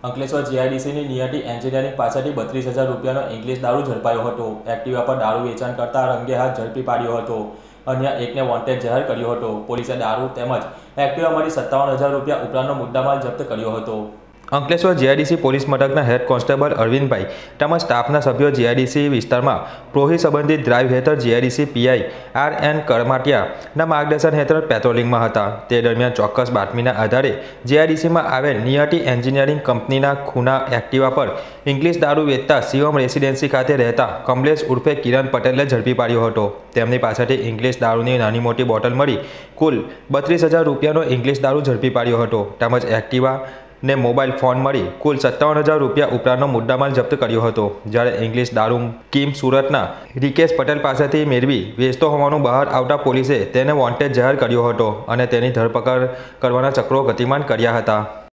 અંકલેશ્વર જીઆઈડીસીની નિયતિ engineering પાસેથી 32,000 રૂપિયાનો English દારૂ ઝડપાયો હતો। એક્ટિવા પર દારૂ વેચાણ કરતા રંગે હાથ ઝડપી પાડ્યો હતો। અન્ય એકને વોન્ટેડ જાહેર કર્યો હતો। પોલીસે દારૂ તેમજ એક્ટિવા મળી 57,000 રૂપિયા ઉપરાંતનો મુદ્દામાલ જપ્ત કર્યો હતો। અંકલેશ્વર જીઆઈડીસી પોલીસ મથકના હેડ કોન્સ્ટેબલ અરવિંદભાઈ તેમજ સ્ટાફના સભ્યો જીઆઈડીસી વિસ્તારમાં પ્રોહી સંબંધિત ડ્રાઈવ હેઠળ જીઆઈડીસી પીઆઈ આર.એન. કરમાટિયાના માર્ગદર્શન હેઠળ પેટ્રોલિંગમાં હતા। તે દરમિયાન ચોક્કસ બાતમીના આધારે જીઆઈડીસીમાં આવેલ નિયતિ એન્જિનિયરિંગ કંપનીના ખૂના એક્ટિવા પર ઇંગ્લિશ દારૂ વેચતા શિવમ રેસિડેન્સી ખાતે રહેતા કમલેશ ઉર્ફે કિરણ પટેલને ઝડપી પાડ્યો હતો। તેમની પાસેથી ઇંગ્લિશ દારૂની નાની મોટી બોટલ મળી કુલ 32,000 રૂપિયાનો ઇંગ્લિશ દારૂ ઝડપી પાડ્યો હતો તેમજ એક્ટિવા ને મોબાઈલ ફોન મળી કુલ 57,000 રૂપિયા ઉપરાંતનો મુદ્દામાલ જપ્ત કર્યો હતો। જ્યારે ઇંગ્લિશ દારૂ કિમ સુરતના રિકેશ પટેલ પાસેથી મેળવી વેચતો હોવાનું બહાર આવતા પોલીસે તેને વોન્ટેડ જાહેર કર્યો હતો અને તેની ધરપકડ કરવાના ચક્રો ગતિમાન કર્યા હતા।